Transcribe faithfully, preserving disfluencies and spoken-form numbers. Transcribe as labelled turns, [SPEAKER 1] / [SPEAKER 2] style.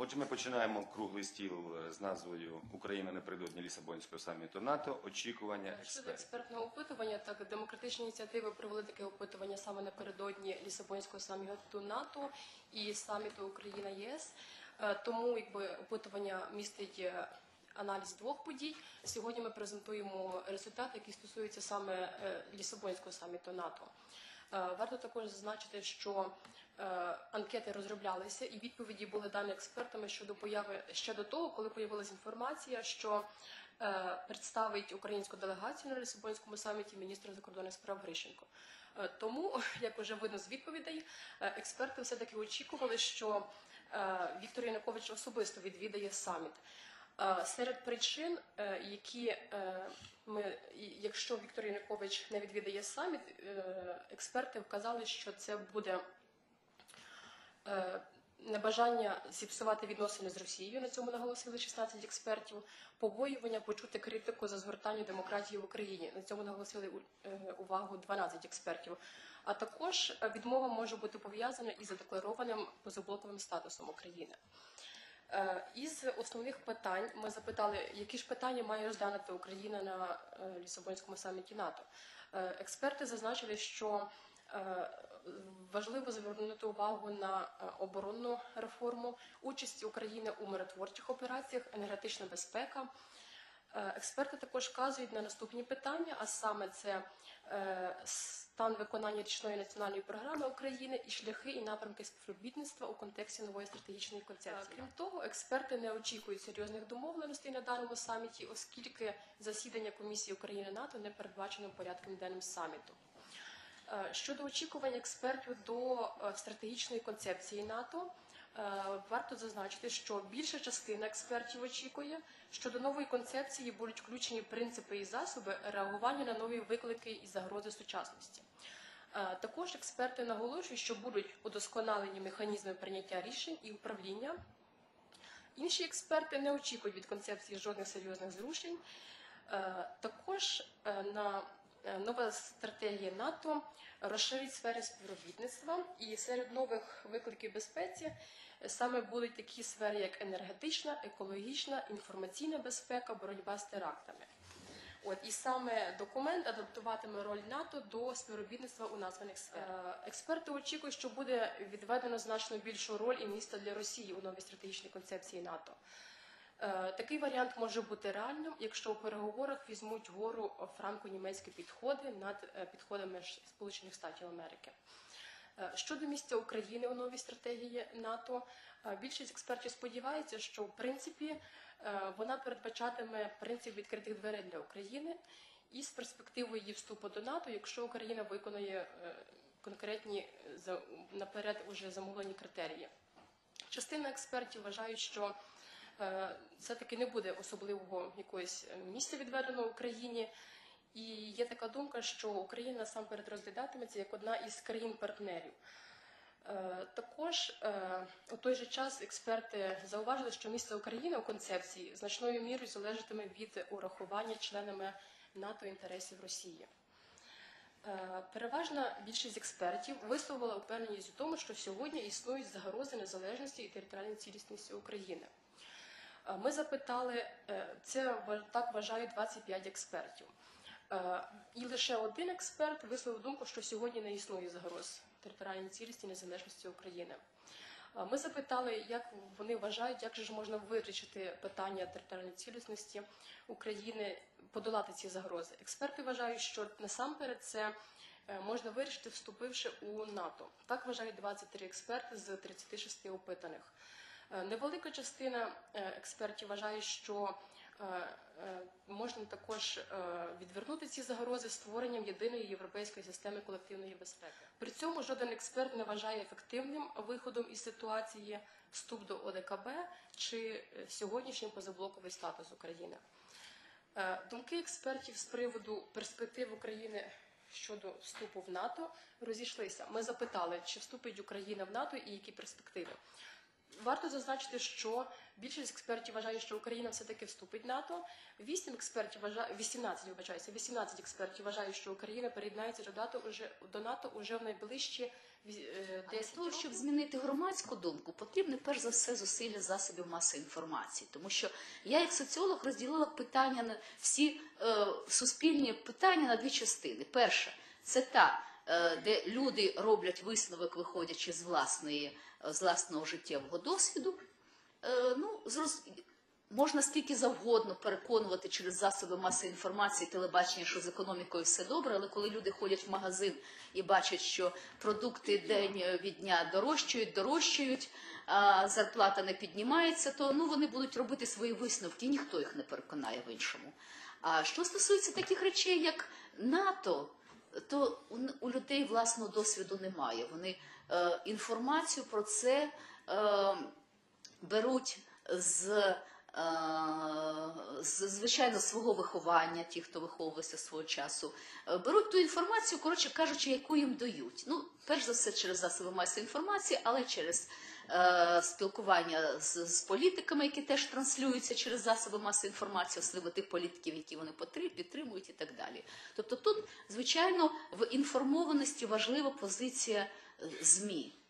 [SPEAKER 1] Отже, ми починаємо круглий стіл з назвою «Україна напередодні Лісабонського саміту НАТО. Очікування експертів».
[SPEAKER 2] Щодо експертного опитування, так, демократичні ініціативи провели таке опитування саме напередодні Лісабонського саміту НАТО і саміту Україна-ЄС. Тому якби опитування містить аналіз двох подій. Сьогодні ми презентуємо результати, які стосуються саме Лісабонського саміту НАТО. Варто також зазначити, що анкети розроблялися і відповіді були дані експертами щодо появи ще до того, коли появилася інформація, що представить українську делегацію на Лісабонському саміті міністр закордонних справ Грищенко. Тому, як вже видно з відповідей, експерти все-таки очікували, що Віктор Янукович особисто відвідає саміт. Серед причин, які ми, якщо Віктор Янукович не відвідає саміт, експерти вказали, що це буде небажання зіпсувати відносини з Росією, на цьому наголосили шістнадцять експертів, побоювання почути критику за згортання демократії в Україні, на цьому наголосили увагу дванадцять експертів, а також відмова може бути пов'язана із задекларованим позаблоковим статусом України. Із основних питань ми запитали, які ж питання має розглянути Україна на Лісабонському саміті НАТО. Експерти зазначили, що важливо звернути увагу на оборонну реформу, участь України у миротворчих операціях, енергетична безпека. Експерти також вказують на наступні питання, а саме це стан виконання річної національної програми України і шляхи і напрямки співробітництва у контексті нової стратегічної концепції. Крім того, експерти не очікують серйозних домовленостей на даному саміті, оскільки засідання Комісії України-НАТО не передбачено порядком денним саміту. Щодо очікувань експертів до стратегічної концепції НАТО, варто зазначити, що більша частина експертів очікує, що до нової концепції будуть включені принципи і засоби реагування на нові виклики і загрози сучасності. Також експерти наголошують, що будуть удосконалені механізми прийняття рішень і управління. Інші експерти не очікують від концепції жодних серйозних зрушень. Також на нова стратегія НАТО розширить сфери співробітництва, і серед нових викликів безпеці саме будуть такі сфери, як енергетична, екологічна, інформаційна безпека, боротьба з терактами. От, і саме документ адаптуватиме роль НАТО до співробітництва у названих сферах. Експерти очікують, що буде відведено значно більшу роль і місце для Росії у новій стратегічній концепції НАТО. Такий варіант може бути реальним, якщо у переговорах візьмуть вгору франко-німецькі підходи над підходами Сполучених Штатів Америки. Щодо місця України у новій стратегії НАТО, більшість експертів сподівається, що в принципі вона передбачатиме принцип відкритих дверей для України і з перспективою її вступу до НАТО, якщо Україна виконує конкретні наперед уже замовлені критерії. Частина експертів вважають, що все-таки не буде особливого якогось місця відведеного Україні. І є така думка, що Україна насамперед розглядатиметься як одна із країн-партнерів. Також у той же час експерти зауважили, що місце України у концепції значною мірою залежатиме від урахування членами НАТО інтересів Росії. Переважна більшість експертів висловила упевненість у тому, що сьогодні існують загрози незалежності і територіальної цілісності України. Ми запитали, це так вважають двадцять п'ять експертів. І лише один експерт висловив думку, що сьогодні не існує загроз територіальній цілісності і незалежності України. Ми запитали, як вони вважають, як же ж можна вирішити питання територіальної цілісності України, подолати ці загрози. Експерти вважають, що насамперед це можна вирішити, вступивши у НАТО. Так вважають двадцять три експерти з тридцяти шести опитаних. Невелика частина експертів вважає, що можна також відвернути ці загрози створенням єдиної європейської системи колективної безпеки. При цьому жоден експерт не вважає ефективним виходом із ситуації вступ до О Де Ка Бе чи сьогоднішній позаблоковий статус України. Думки експертів з приводу перспектив України щодо вступу в НАТО розійшлися. Ми запитали, чи вступить Україна в НАТО і які перспективи. Варто зазначити, що більшість експертів вважає, що Україна все-таки вступить в НАТО. Вісім експертів вважає, вісімнадцять, вибачаюся, вісімнадцять експертів вважають, що Україна переєднається до НАТО уже до НАТО уже в найближчі е,
[SPEAKER 3] Для
[SPEAKER 2] десять
[SPEAKER 3] того,
[SPEAKER 2] років.
[SPEAKER 3] щоб змінити громадську думку, потрібне перш за все зусилля засобів масової інформації. Тому що я, як соціолог, розділила питання на всі е, суспільні питання на дві частини. Перша – це та, е, де люди роблять висновок, виходячи з власної, з власного життєвого досвіду. Е, ну, зроз... Можна стільки завгодно переконувати через засоби масової інформації, телебачення, що з економікою все добре, але коли люди ходять в магазин і бачать, що продукти день від дня дорожчають, дорожчають, а зарплата не піднімається, то ну, вони будуть робити свої висновки, і ніхто їх не переконає в іншому. А що стосується таких речей, як НАТО, то у, у людей власного досвіду немає. Вони е, інформацію про це е, беруть з... З, звичайно, свого виховання, ті, хто виховувався свого часу, беруть ту інформацію, коротше кажучи, яку їм дають. Ну, перш за все, через засоби масової інформації, але через е, спілкування з, з політиками, які теж транслюються через засоби масової інформації, особливо тих політиків, які вони підтримують і так далі. Тобто тут, звичайно, в інформованості важлива позиція ЗМІ.